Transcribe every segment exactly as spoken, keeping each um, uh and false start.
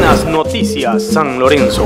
Buenas noticias, San Lorenzo.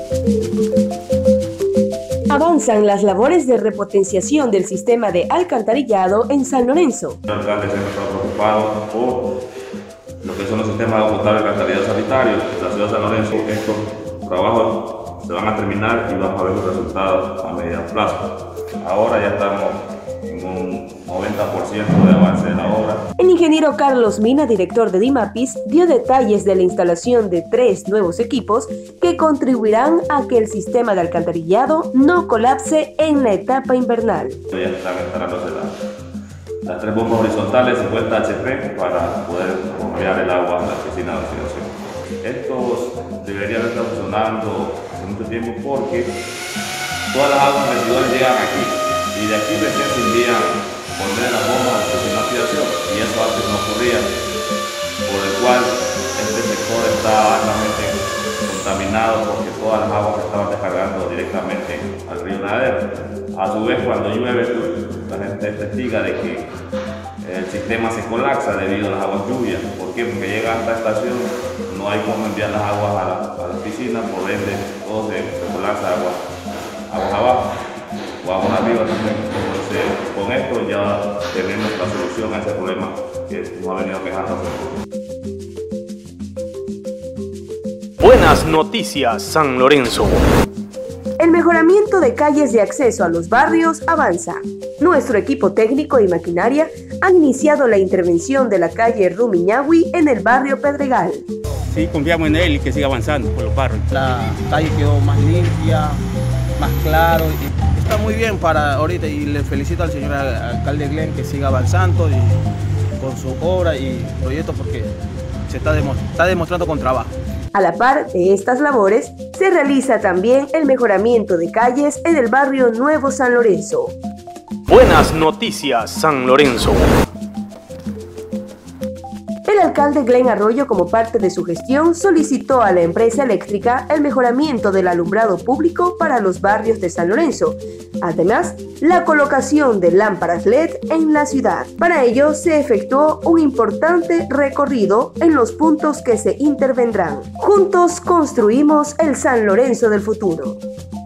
Avanzan las labores de repotenciación del sistema de alcantarillado en San Lorenzo. El alcalde siempre está preocupado por lo que son los sistemas de agua potable y alcantarillado sanitario de la ciudad de San Lorenzo. Estos trabajos se van a terminar y vamos a ver los resultados a mediano plazo. Ahora ya estamos en un noventa por ciento de avance de la obra. El ingeniero Carlos Mina, director de DIMAPIS, dio detalles de la instalación de tres nuevos equipos que contribuirán a que el sistema de alcantarillado no colapse en la etapa invernal. Ya están instalándose las, las tres bombas horizontales cincuenta H P para poder bombear el agua a la piscina de oxidación. Estos deberían estar funcionando hace mucho tiempo porque todas las aguas residuales llegan aquí y de aquí recién se envían poner las bombas de oxidación y eso antes no ocurría, por el cual este sector está altamente contaminado porque todas las aguas se estaban descargando directamente al río Nadero. A su vez, cuando llueve, la gente es testiga de que el sistema se colapsa debido a las aguas lluvias. ¿Por qué? Porque llega a esta estación, no hay cómo enviar las aguas a la, a la piscina, por ende todo se, se colapsa agua, aguas abajo o aguas arriba también. Entonces, con esto ya tenemos la solución a ese problema que nos ha venido quejando. Buenas noticias, San Lorenzo. El mejoramiento de calles de acceso a los barrios avanza. Nuestro equipo técnico y maquinaria han iniciado la intervención de la calle Rumiñahui en el barrio Pedregal. Sí, confiamos en él y que siga avanzando por los barrios. La calle quedó más limpia, más claro. Y está muy bien para ahorita y le felicito al señor alcalde Glenn que siga avanzando y con su obra y proyecto porque se está, demo- está demostrando con trabajo. A la par de estas labores, se realiza también el mejoramiento de calles en el barrio Nuevo San Lorenzo. Buenas noticias, San Lorenzo. El alcalde Glenn Arroyo, como parte de su gestión, solicitó a la empresa eléctrica el mejoramiento del alumbrado público para los barrios de San Lorenzo. Además, la colocación de lámparas L E D en la ciudad. Para ello, se efectuó un importante recorrido en los puntos que se intervendrán. Juntos construimos el San Lorenzo del futuro.